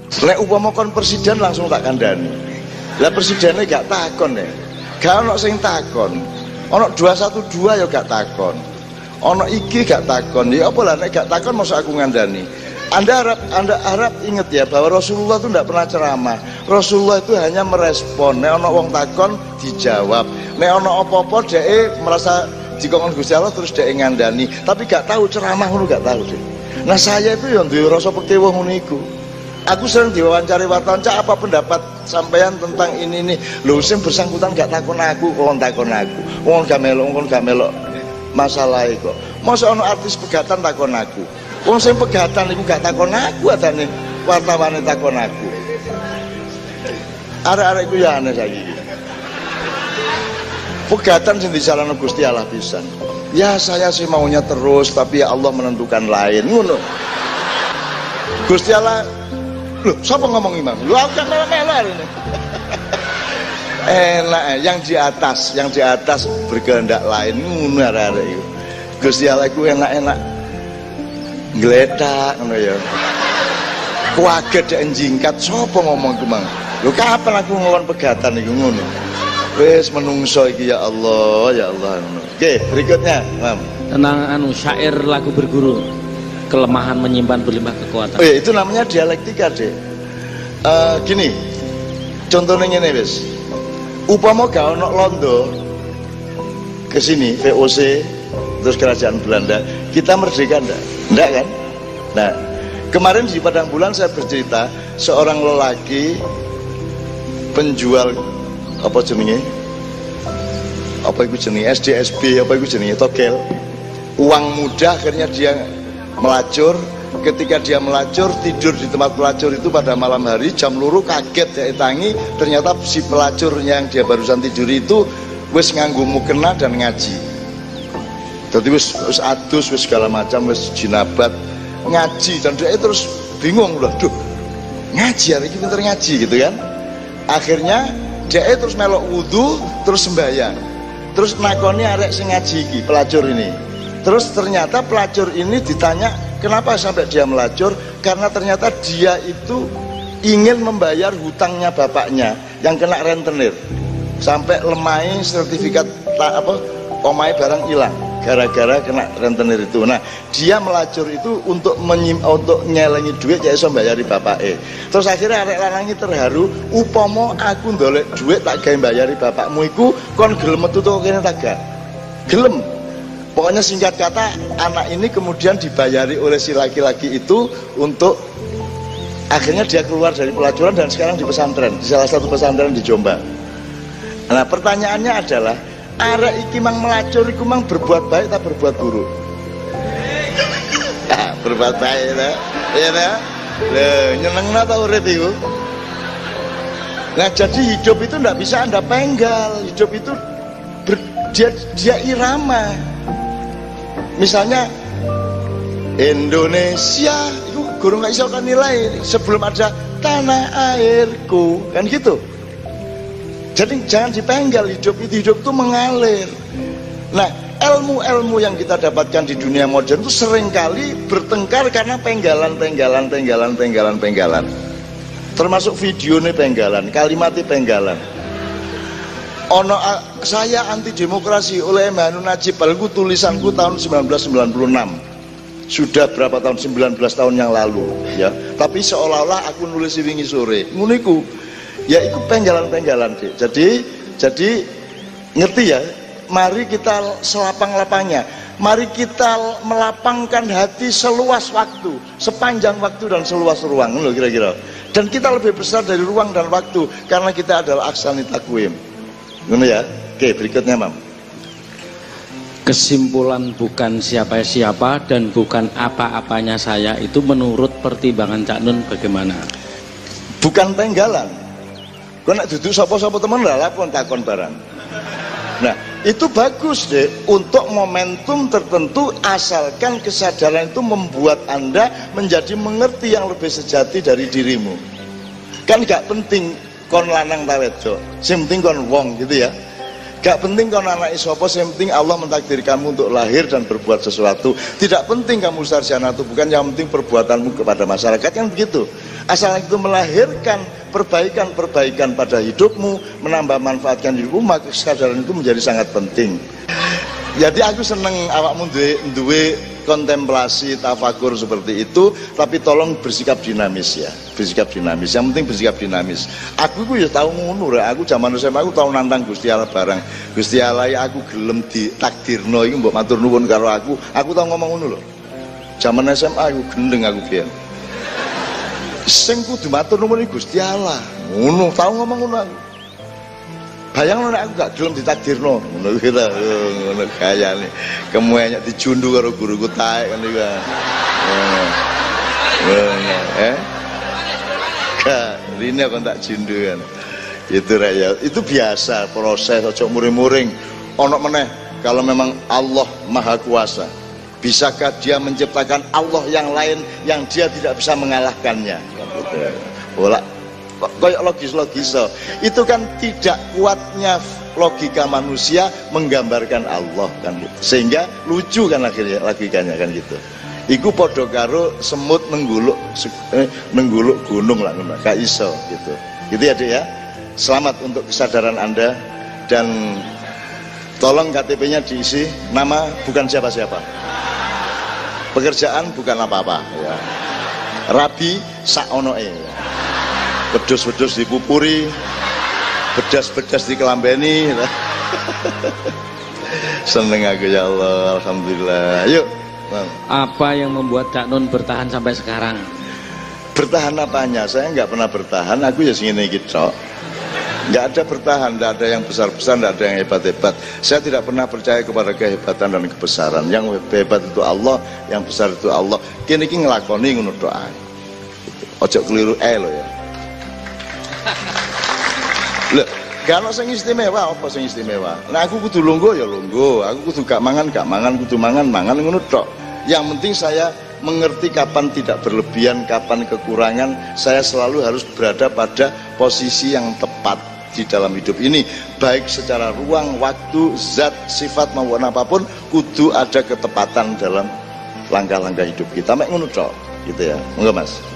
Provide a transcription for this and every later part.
Lek upama kon presiden langsung tak kandhani. Lah presidennya gak takon ya. Gak ono sing takon. Ono 212 ya gak takon. Ono iki gak takon. Ya apa lah nek gak takon masa aku ngandani. Anda harap ingat ya bahwa Rasulullah itu tidak pernah ceramah. Rasulullah itu hanya merespon. Nek ono wong takon dijawab. Nek ono apa-apa dhek merasa dikongkon Gusti Allah terus dhek ngandani. Tapi gak tahu ceramah ngono gak tahu deh. Nah saya itu yang duwe rasa pekewo ngono iku. Aku sering diwawancari wartawan, "Cak, apa pendapat sampean tentang ini?" Lho sing bersangkutan gak takon aku, kon takon aku. Wong gak melok masalah kok. Masa ono artis pegatan takon aku. Wong sing pegatan iku gak takon aku, adane wartawane takon aku. Arek-arek iku ya aneh saiki. Pegatan sing disalahno Gusti Allah pisan. Ya saya sih maunya terus, tapi ya Allah menentukan lain. Ngono. Gusti Allah, loh, siapa ngomong imam? Lu aku kan melo-melo ini. Enak, yang di atas berkehendak lain. Ngono arek-arek iku. Gusti Allah iku enak-enak ngledak ngono ya. Kuaget dek njingkat sapa ngomong ku mang. Lho kapan aku ngomong pegatan iku ngono. Wis menungso iki ya Allah, ya Allah. Oke, berikutnya, Mam. Tentang syair lagu berguru. Kelemahan menyimpan berlimpah kekuatan. Oh ya, itu namanya dialektika, Dek. Gini. Contohnya ngene wis. Upama gak ono londo ke sini VOC terus kerajaan Belanda, kita merdeka ndak kan? Nah, kemarin di Padang Bulan saya bercerita seorang lelaki penjual apa jenenge? Apa itu jenenge? SDSB apa itu jenenge? Togel. Uang muda akhirnya dia melacur. Ketika dia melacur, tidur di tempat pelacur itu pada malam hari jam luru kaget ya tangi, ternyata si pelacurnya yang dia barusan tidur itu wis nganggo mukena dan ngaji. Jadi wis adus wis segala macam wis jinabat ngaji dan dia terus bingung loh, duh ngaji hari ini pinter ngaji gitu kan. Akhirnya dia terus melok wudu terus sembahyang. Terus nakoni arek sing ngaji iki pelacur ini. Terus ternyata pelacur ini ditanya kenapa sampai dia melacur, karena ternyata dia itu ingin membayar hutangnya bapaknya yang kena rentenir sampai lemai sertifikat omai barang hilang gara-gara kena rentenir itu. Nah dia melacur itu untuk nyelengi duit ya iso bayari bapake. Terus akhirnya arek lanangi terharu, upomo aku ndolek duit tak gawe bayari bapakmu iku kon gelem metu to kene tak gak gelem. Pokoknya singkat kata anak ini kemudian dibayari oleh si laki-laki itu untuk akhirnya dia keluar dari pelacuran dan sekarang di pesantren, di salah satu pesantren di Jombang. Nah pertanyaannya adalah arek iki mang melacur iku mang berbuat baik atau berbuat buruk? Berbuat baik ya, ya dah. Nyenengna ta urip iku. Nah jadi hidup itu tidak bisa Anda penggal, hidup itu dia irama. Misalnya Indonesia itu guru nggak bisa kan nilai sebelum ada tanah airku kan gitu. Jadi jangan dipenggal, hidup itu mengalir. Nah ilmu-ilmu yang kita dapatkan di dunia modern itu seringkali bertengkar karena penggalan. Termasuk video ini penggalan, kalimatnya penggalan. Ono saya anti demokrasi oleh Manu Najib, itu tulisanku tahun 1996. Sudah berapa tahun? 19 tahun yang lalu ya. Tapi seolah-olah aku nulis wingi sore. Nguniku ya itu penggalan-penggalan deh. Jadi ngerti ya? Mari kita selapang-lapangnya. Mari kita melapangkan hati seluas waktu, sepanjang waktu dan seluas ruang. Ngono kira-kira. Dan kita lebih besar dari ruang dan waktu karena kita adalah aksani takwim. Ngono ya. Oke, berikutnya, Mam. Kesimpulan bukan siapa-siapa dan bukan apa-apanya saya itu menurut pertimbangan Cak Nun bagaimana? Bukan penggalan. Kau nak duduk sapa-sapa teman lah pun takon barang. Nah, itu bagus deh untuk momentum tertentu asalkan kesadaran itu membuat Anda menjadi mengerti yang lebih sejati dari dirimu. Kan gak penting kon lanang ta wedok, sing penting kon wong gitu ya. Gak penting kau anak sapa, yang penting Allah mentakdirkanmu untuk lahir dan berbuat sesuatu. Tidak penting kamu sarjana atau bukan, yang penting perbuatanmu kepada masyarakat, kan begitu. Asal itu melahirkan perbaikan-perbaikan pada hidupmu, menambah manfaatkan hidupmu, maka kesadaran itu menjadi sangat penting. Jadi aku seneng awakmu duwe kontemplasi, tafakur seperti itu, tapi tolong bersikap dinamis ya, bersikap dinamis. Yang penting bersikap dinamis. Aku ya tahu ngono, aku zaman SMA aku tahu nantang Gusti Allah barang. Gusti Allah ya aku gelem ditakdirno iki mbok matur nuwun karo aku tahu ngomong ngono lho. Zaman SMA aku gendeng aku biyen. Sing kudu matur nuwun iki Gusti Allah. Ngono, tahu ngomong ngono aku. Bayang nek aku gak gelem ditakdirno, ngono kira ngono gayane. Kemuanya dijundu karo guruku taek kan iki. Gak, rene kok tak jundu kan. Itu rakyat, itu biasa proses, aja muring-muring. Ono meneh kalau memang Allah Maha Kuasa, bisakah dia menciptakan Allah yang lain yang dia tidak bisa mengalahkannya? Bola kayak logis itu kan tidak kuatnya logika manusia menggambarkan Allah kan gitu. Sehingga lucu kan akhirnya logikanya kan gitu. Iku podo karo semut nengguluk gunung lah ngono gak iso gitu. Gitu ya Dek ya. Selamat untuk kesadaran Anda, dan tolong KTP-nya diisi nama bukan siapa-siapa. Pekerjaan bukan apa-apa ya. Rabi saonoe ya. Bedus-bedus dipupuri, bedas-bedas dikelambeni. Seneng aku ya Allah, alhamdulillah. Yuk. Apa yang membuat Cak Nun bertahan sampai sekarang? Bertahan apanya? Saya nggak pernah bertahan. Aku ya segini gitu. Nggak ada bertahan, nggak ada yang besar-besar, nggak ada yang hebat-hebat. Saya tidak pernah percaya kepada kehebatan dan kebesaran. Yang hebat itu Allah, yang besar itu Allah. Kini ngelakoni ngono doa. Ojo keliru lo ya. Loh, gak ono sing istimewa, apa sing istimewa? Nah aku kudu lungguh ya lungguh, aku kudu gak mangan, kudu mangan ngono tok. Yang penting saya mengerti kapan tidak berlebihan, kapan kekurangan. Saya selalu harus berada pada posisi yang tepat di dalam hidup ini, baik secara ruang, waktu, zat, sifat maupun apapun, kudu ada ketepatan dalam langkah-langkah hidup kita. Mek ngono tok, gitu ya. Monggo Mas.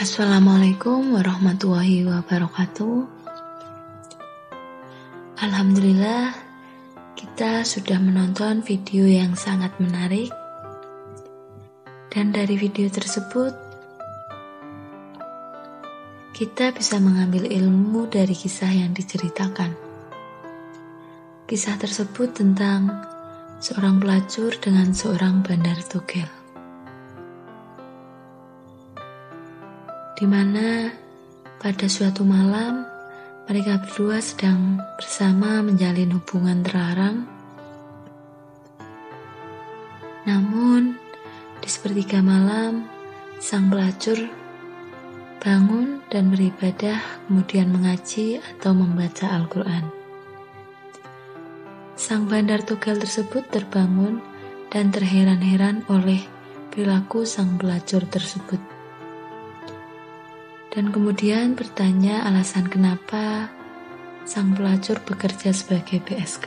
Assalamualaikum warahmatullahi wabarakatuh. Alhamdulillah, kita sudah menonton video yang sangat menarik. Dan dari video tersebut, kita bisa mengambil ilmu dari kisah yang diceritakan. Kisah tersebut tentang seorang pelacur dengan seorang bandar togel, di mana pada suatu malam mereka berdua sedang bersama menjalin hubungan terlarang. Namun di sepertiga malam, sang pelacur bangun dan beribadah, kemudian mengaji atau membaca Al-Quran. Sang bandar togel tersebut terbangun dan terheran-heran oleh perilaku sang pelacur tersebut. Dan kemudian bertanya alasan kenapa sang pelacur bekerja sebagai PSK.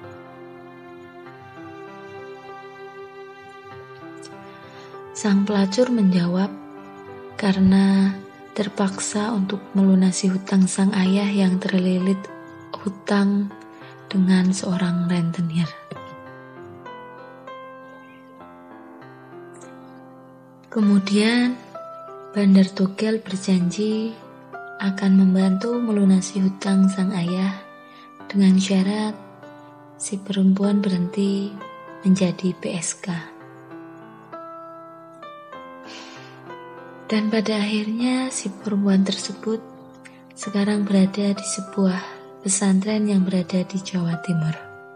Sang pelacur menjawab, karena terpaksa untuk melunasi hutang sang ayah yang terlilit hutang dengan seorang rentenir. Kemudian bandar togel berjanji akan membantu melunasi hutang sang ayah dengan syarat si perempuan berhenti menjadi PSK. Dan pada akhirnya si perempuan tersebut sekarang berada di sebuah pesantren yang berada di Jawa Timur.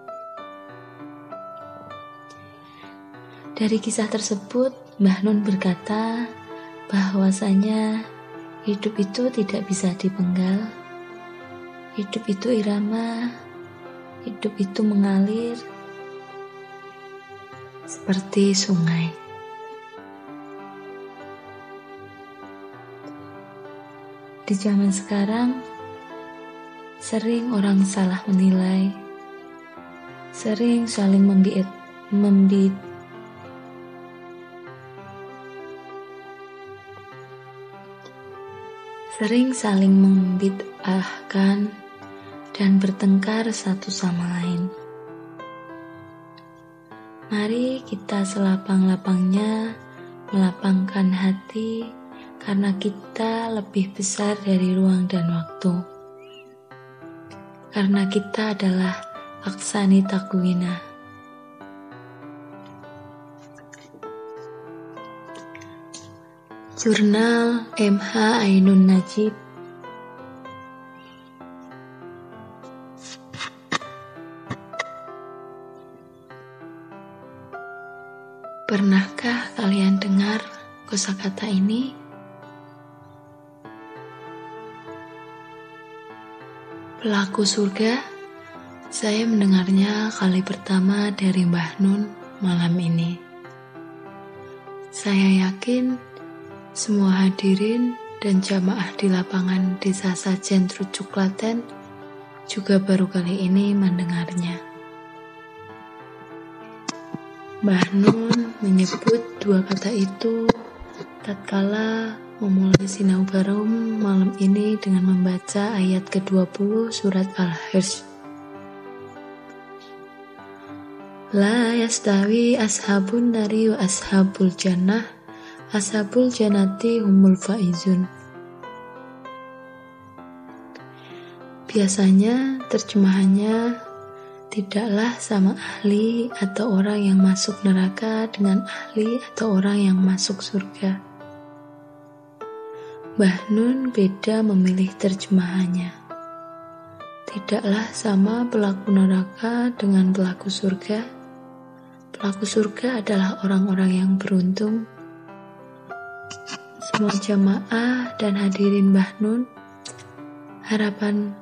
Dari kisah tersebut, Mbah Nun berkata bahwasanya hidup itu tidak bisa dipenggal. Hidup itu irama, hidup itu mengalir seperti sungai. Di zaman sekarang, sering orang salah menilai, sering saling membid'ahkan dan bertengkar satu sama lain. Mari kita selapang-lapangnya melapangkan hati, karena kita lebih besar dari ruang dan waktu. Karena kita adalah aksani takwina. Jurnal MH Ainun Najib. Pernahkah kalian dengar kosakata ini? Pelaku surga. Saya mendengarnya kali pertama dari Mbah Nun malam ini. Saya yakin semua hadirin dan jamaah di lapangan Desa Sajen Trucuk Klaten juga baru kali ini mendengarnya. Mbah Nun menyebut dua kata itu tatkala memulai sinau barum malam ini dengan membaca ayat ke-20 surat Al-Hijr. La yastawi ashabun nari wa ashabul jannah, ashabul jannati humul faizun. Biasanya terjemahannya, tidaklah sama ahli atau orang yang masuk neraka dengan ahli atau orang yang masuk surga. Mbah Nun beda memilih terjemahannya. Tidaklah sama pelaku neraka dengan pelaku surga. Pelaku surga adalah orang-orang yang beruntung. Semua jamaah dan hadirin Mbah Nun, harapan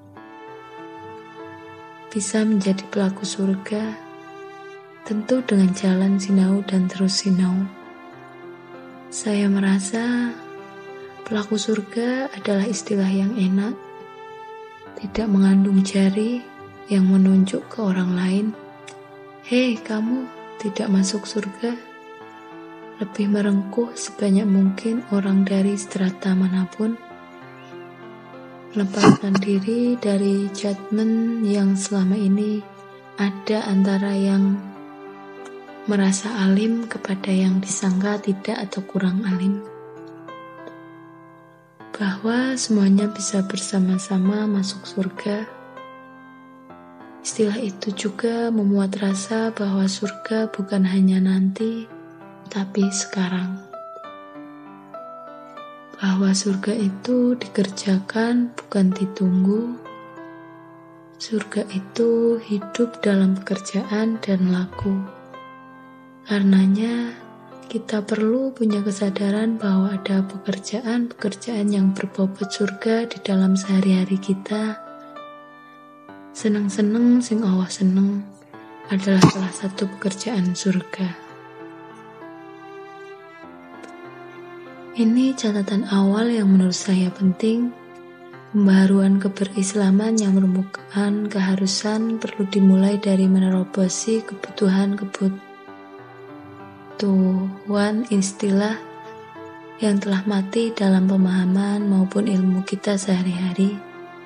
bisa menjadi pelaku surga tentu dengan jalan sinau dan terus sinau. Saya merasa pelaku surga adalah istilah yang enak, tidak mengandung jari yang menunjuk ke orang lain. Hei kamu, tidak masuk surga. lebih merengkuh sebanyak mungkin orang dari strata manapun, melepaskan diri dari judgement yang selama ini ada antara yang merasa alim kepada yang disangka tidak atau kurang alim, bahwa semuanya bisa bersama-sama masuk surga. Istilah itu juga memuat rasa bahwa surga bukan hanya nanti, tapi sekarang. Bahwa surga itu dikerjakan, bukan ditunggu. Surga itu hidup dalam pekerjaan dan laku. Karenanya, kita perlu punya kesadaran bahwa ada pekerjaan-pekerjaan yang berbobot surga di dalam sehari-hari kita. Seneng-seneng sing Allah seneng adalah salah satu pekerjaan surga. Ini catatan awal yang menurut saya penting. Pembaharuan keberislaman yang merupakan keharusan perlu dimulai dari menerobosi kebutuhan istilah yang telah mati dalam pemahaman maupun ilmu kita sehari-hari.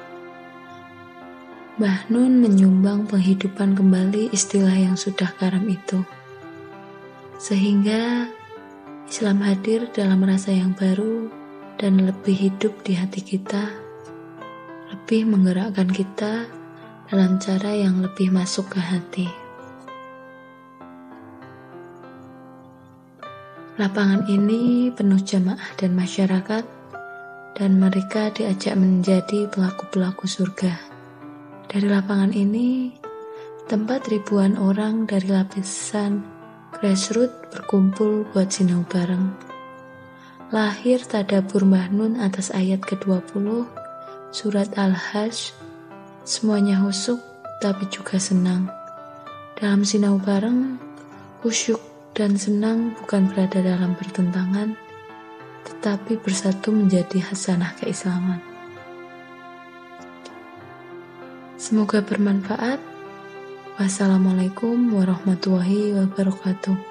Mbah Nun menyumbang penghidupan kembali istilah yang sudah karam itu, sehingga Islam hadir dalam rasa yang baru dan lebih hidup di hati kita, lebih menggerakkan kita dalam cara yang lebih masuk ke hati. Lapangan ini penuh jamaah dan masyarakat, dan mereka diajak menjadi pelaku-pelaku surga. Dari lapangan ini, tempat ribuan orang dari lapisan grassroots berkumpul buat sinau bareng. Lahir tadabur Mbah Nun atas ayat ke-20, surat Al-Hajj, semuanya husuk tapi juga senang. Dalam sinau bareng, khusyuk dan senang bukan berada dalam pertentangan, tetapi bersatu menjadi hasanah keislaman. Semoga bermanfaat. Wassalamualaikum warahmatullahi wabarakatuh.